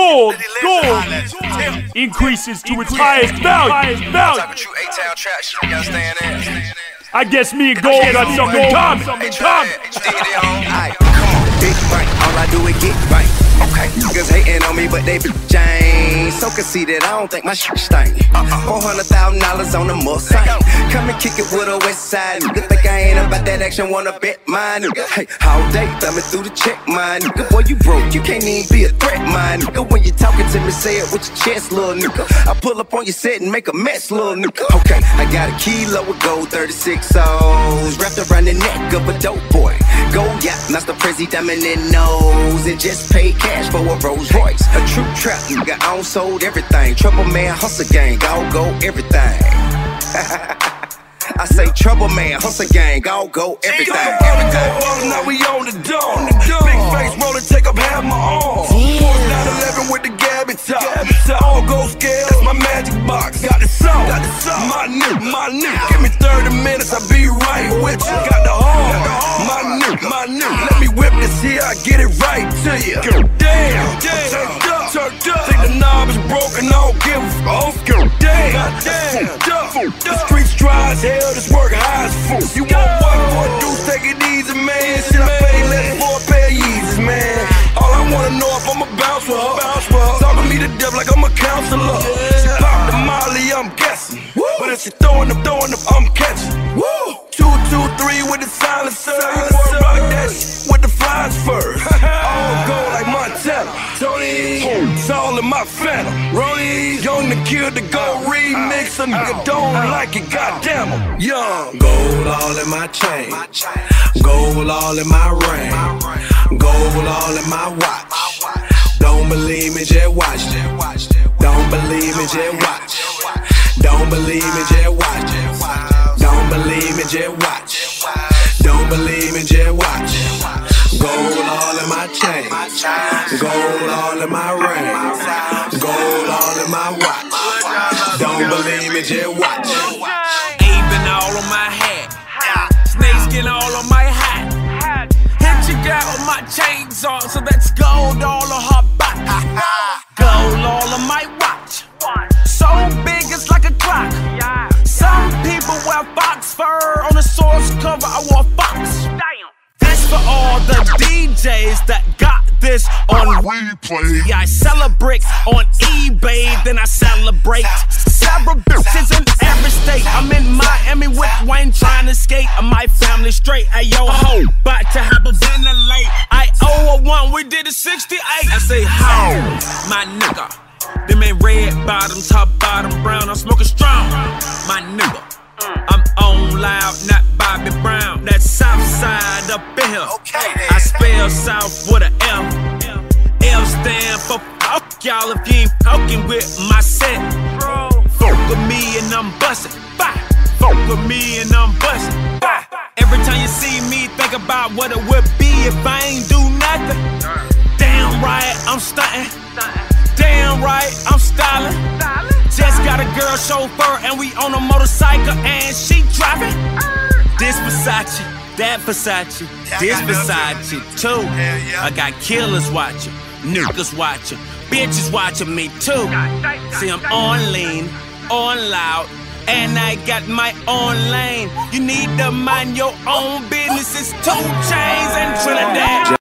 gold increases to its highest value. I guess me and gold got something in common. Big right, all I do is get right. Okay, niggas hating on me, but they be Jane. So conceited, I don't think my shit stank. $400,000 on the Mustang. Come and kick it with a west side. Nigga think I ain't about that action, wanna bet mine. Nigga, hey, all day, thumbing through the check, mine. Nigga, boy, you broke, you can't even be a threat, mine. Nigga, when you talking to me, say it with your chest, little nigga. I pull up on your set and make a mess, little nigga. Okay, I got a kilo of gold, 36 O's wrapped around the neck of a dope boy. Gold yacht, Master Prezi diamond in nose, and just paid cash for a Rolls Royce. A true trap nigga, I don't sold everything. Trouble man, hustle gang, I'll go everything. I say trouble man, hustle gang, I'll go everything. Now we on the dome. Big face roller, take up half my arm. 911 with the Gabby top. All gold scale, that's my magic box. Got the song, my new. Give me 30 minutes, I'll be right with you. Got the heart, my new. Let me whip this here, I get it right to you. Damn, turned up. Think the knob is broken, I don't give a fuck. Damn, the streets dry as hell, this work high as fuck. You want one for a deuce, take it easy, man. Shit, I pay less for a pair of Yeezys, man. All I wanna know if I'ma bounce with her. Talking me to death like I'm a counselor. She popped the Molly, I'm guessing. But if she throwing them, I'm catching. 2, 2, 3 with the silencer. You boy rock that shit with the flies first. All gold like Montana. Tony, it's all in my phantom. Ronnie, young to kill the gold remix. A nigga don't like it, goddamn him. Young. Gold all in my chain. Gold all in my ring. Gold all in my watch. Don't believe me, just watch. Don't believe me, just watch. Don't believe me, just watch. Don't believe me, just watch. Don't believe me, just watch. Gold all in my chain. Gold all in my ring. Gold all in my watch. Don't believe me, just watch. Even all on my hat. Snakeskin all on my hat. Hit your girl with my chains on, so that's gold all on her back. Gold all on my watch. So big it's like a clock. Some people wear fox fur. On the source cover I wore fox. This for all the DJs that got this on replay. Yeah, I celebrate on eBay, then I celebrate. Several bitches in every state. I'm in Miami with Wayne trying to skate. My family straight. Ayo ho, about to have a ventilate. I owe a one, we did a 68. I say ho, my nigga. Them ain't red bottoms, top bottom brown. I'm smoking strong, my nigga. I'm on loud, not Bobby Brown. That south side up in here. I spell south with a M. L stand for fuck y'all if you ain't fucking with my set. Fuck with me and I'm bustin'. Fuck with me and I'm bustin'. Every time you see me, think about what it would be if I ain't do nothing. Damn right, I'm stuntin'. Damn right, I'm stylin'. Just got a girl chauffeur and we on a motorcycle and she driving. This Versace, that Versace, this Versace too. I got killers watching, niggas watching, bitches watching me too. See, I'm on lean, on loud, and I got my own lane. You need to mind your own business. It's 2 Chainz and Trinidad.